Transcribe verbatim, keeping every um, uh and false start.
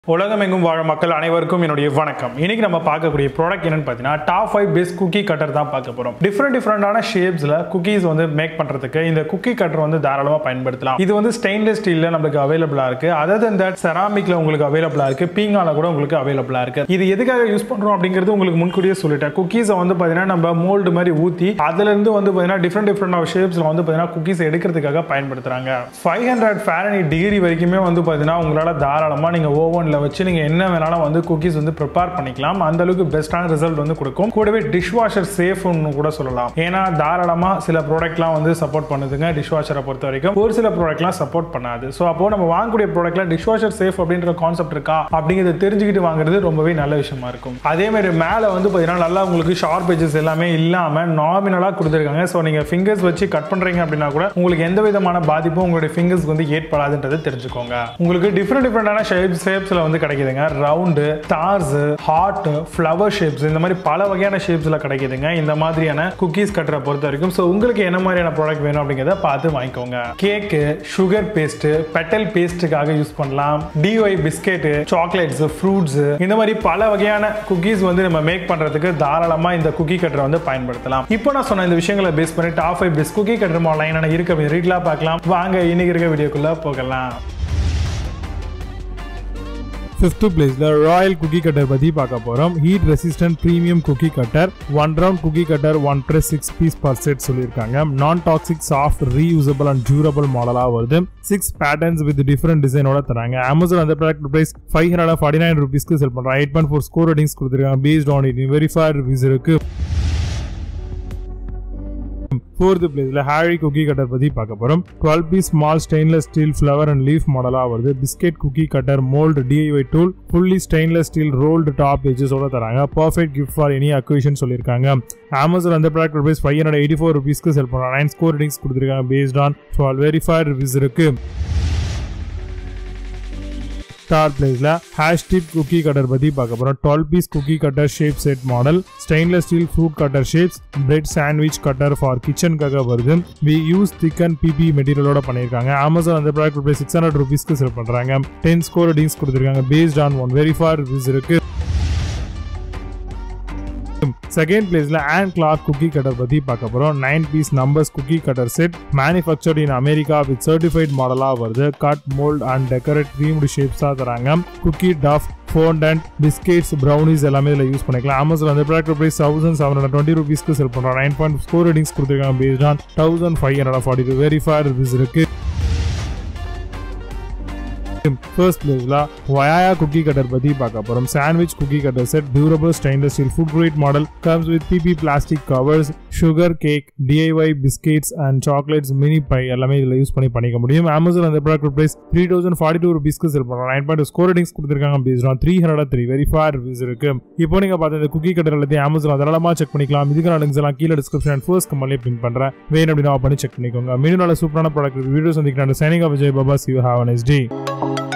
உலகமெங்கும் வாழும் மக்கள் அனைவருக்கும் என்னுடைய வணக்கம். இன்னைக்கு நம்ம பார்க்கக்கூடிய ப்ராடக்ட் என்னன்னு பார்த்தீங்கன்னா top five best cookie cutter தான் பார்க்க போறோம். டிஃப்ரெண்ட் டிஃப்ரெண்டான ஷேப்ஸ்ல குக்கீஸ் வந்து மேக் பண்றதுக்கு இந்த குக்கி கட்டர் வந்து தாராளமா பயன்படுத்தலாம். இது வந்து ஸ்டெயின்லெஸ் ஸ்டீல்ல நமக்கு அவைலபிளா இருக்கு. அதர் தென் தட் செராமிக்ல உங்களுக்கு அவைலபிளா இருக்கு. பீங்கால கூட உங்களுக்கு அவைலபிளா இருக்கு. இது எதுக்காக யூஸ் பண்றோம் அப்படிங்கிறது உங்களுக்கு முன்கூட்டியே சொல்லிட்டேன். குக்கீஸை வந்து பார்த்தீங்கன்னா நம்ம மோல்டு மாதிரி ஊத்தி அதுல இருந்து வந்து பார்த்தீங்கன்னா டிஃப்ரெண்ட் டிஃப்ரெண்ட் ஆஃப் ஷேப்ஸ்ல வந்து பார்த்தீங்கன்னா குக்கீஸ் எடுக்கிறதுக்காக பயன்படுத்துறாங்க. ஃபைவ் ஹண்ட்ரட் ஃபாரன்ஹீட் டிகிரி வரைக்குமே வந்து பார்த்தீங்கன்னா உங்களால தாராளமா நீங்க ஓவன் வச்சு நீங்க என்ன வேணாலும் வந்து குக்கீஸ் வந்து ப்ரிப்பேர் பண்ணிக்கலாம். அந்த அளவுக்கு பெஸ்டான ரிசல்ட் வந்து கொடுக்கும். கூடவே டிஷ் வாஷர் சேஃப்னு கூட சொல்லலாம். ஏன்னா தாராளமா சில ப்ராடக்ட்லாம் வந்து சப்போர்ட் பண்ணுதுங்க டிஷ் வாஷரை பொறுத்த வரைக்கும். ஒரு சில ப்ராடக்ட்லாம் சப்போர்ட் பண்ணாது. ஸோ அப்போ நம்ம வாங்கக்கூடிய ப்ராடக்ட்ல டிஷ் வாஷர் சேஃப் அப்படின்ற கான்செப்ட் இருக்கா அப்படிங்கிறத தெரிஞ்சுக்கிட்டு வாங்குறது ரொம்பவே நல்ல விஷயமா இருக்கும். அதே மாதிரி மேல வந்து பார்த்தீங்கன்னா நல்லா உங்களுக்கு ஷார்ப் எட்ஜஸ் எல்லாமே இல்லாம நார்மலா கொடுத்துருக்காங்க. ஸோ நீங்க ஃபிங்கர்ஸ் வச்சு கட் பண்றீங்க அப்படின்னா கூட உங்களுக்கு எந்த விதமான பாதிப்பும் உங்களுடைய ஃபிங்கர்ஸ்க்கு வந்து ஏற்படாதுன்றது தெரிஞ்சுக்கோங்க. உங்களுக்கு டிஃப்ரெண்ட் டிஃப்ரெண்டான ஷேப்ஸ் ஷேப்ஸ்ல வந்து கிடைக்குதுங்க. Round, stars, heart, flower shapes இந்த மாதிரி பல வகையான ஷேப்ஸ்ல கிடைக்குதுங்க. இந்த மாதிரியான குக்கீஸ் கட்டரை பொறுத்த வரைக்கும். ஸோ உங்களுக்கு என்ன மாதிரியான ப்ராடக்ட் வேணும் அப்படிங்கிறத பார்த்து வாங்கிக்கோங்க. கேக்கு, சுகர் பேஸ்ட், பெட்டல் பேஸ்ட்டுக்காக யூஸ் பண்ணலாம். டிஒய் பிஸ்கெட், சாக்லேட்ஸ், ஃப்ரூட்ஸ் இந்த மாதிரி பல வகையான குக்கீஸ் வந்து நம்ம மேக் பண்றதுக்கு தாராளமா இந்த குக்கி கட்டரை வந்து பயன்படுத்தலாம். இப்போ நான் சொன்ன இந்த விஷயங்களை பேஸ் பண்ணி top five best cookie cutter model என்னென்ன இருக்கு ரீட்லா பார்க்கலாம். வாங்க இன்னைக்கு இருக்க வீடியோக்குள்ள போகலாம். Fifth place la Royale cookie cutter பத்தி பார்க்க போறோம். Heat resistant premium cookie cutter, one round cookie cutter, one tray, six piece per set சொல்லிருக்காங்க. Non toxic, soft, reusable and durable மாடலா வருது. six patterns with different design ஓட தராங்க. Amazon அந்த product price five hundred forty-nine rupees க்கு செல் பண்றாங்க. eight point four score ratings கொடுத்திருக்காங்க. Based on it verified reviews இருக்கு. Fourth place la Harry cookie cutter பத்தி பார்க்க போறோம். twelve piece small stainless steel flower and leaf மாடலா வருது. Biscuit cookie cutter mold D I Y tool, fully stainless steel rolled top edges ஓட தராங்க. Perfect gift for any occasion சொல்லிருக்காங்க. Amazon அந்த product price five hundred eighty-four rupees க்கு செல் பண்றாங்க. nine score ratings கொடுத்திருக்காங்க. Based on twelve verified reviews இருக்கு. Third place la HASTHIP cookie cutter பத்தி பார்க்க போறோம். twelve piece cookie cutter shape set model, stainless steel fruit cutter shapes, bread sandwich cutter for kitchen காக வருது. We use thicken P P material ஓட பண்ணிருக்காங்க. Amazon அந்த product price six hundred rupees க்கு செல் பண்றாங்க. ten score ratings கொடுத்திருக்காங்க. Based on one verified reviews இருக்கு. Second place la and Clark cookie cutter பத்தி பார்க்க போறோம். nine piece numbers cookie cutter set, manufactured in America with certified model வருது. Cut, mold and decorate creamed shapes ஆ தராங்க. Cookie duff, fondant, biscuits, brownies எல்லாமே இதுல use பண்ணிக்கலாம். Amazon அந்த product price one thousand seven hundred twenty rupees க்கு செல் பண்றாங்க. nine point four ratings கொடுத்திருக்காங்க. Based on one thousand five hundred forty-two verified reviews இருக்கு. First place la Wooyaya cookie cutter பத்தி பார்க்க போறோம். Sandwich cookie cutter set, durable stainless steel food grade model, comes with P P plastic covers, sugar cake, D I Y biscuits and chocolates, mini pie எல்லாமே இதுல use பண்ணி பண்ணிக்க முடியும். Amazon அந்த product price three thousand forty-two rupees க்கு செல் பண்றாங்க. nine point two score ratings கொடுத்திருக்காங்க. Based on three hundred three verified reviews இருக்கு. இப்போ நீங்க பார்த்த இந்த cookie cutter எல்லாத்தையும் Amazon அதெல்லாமா செக் பண்ணிக்கலாம். இதுக்கான லிங்க்ஸ் எல்லாம் கீழ description and first கமெண்ட்ல பின் பண்றேன். வேணும் அப்படினா பண்ணி செக் பண்ணிக்கோங்க. மீண்டும் நல்ல சூப்பரான ப்ராடக்ட் வீடியோஸ் சந்திக்கிறேன். Signing off Vijay Baba. See you, have a nice day.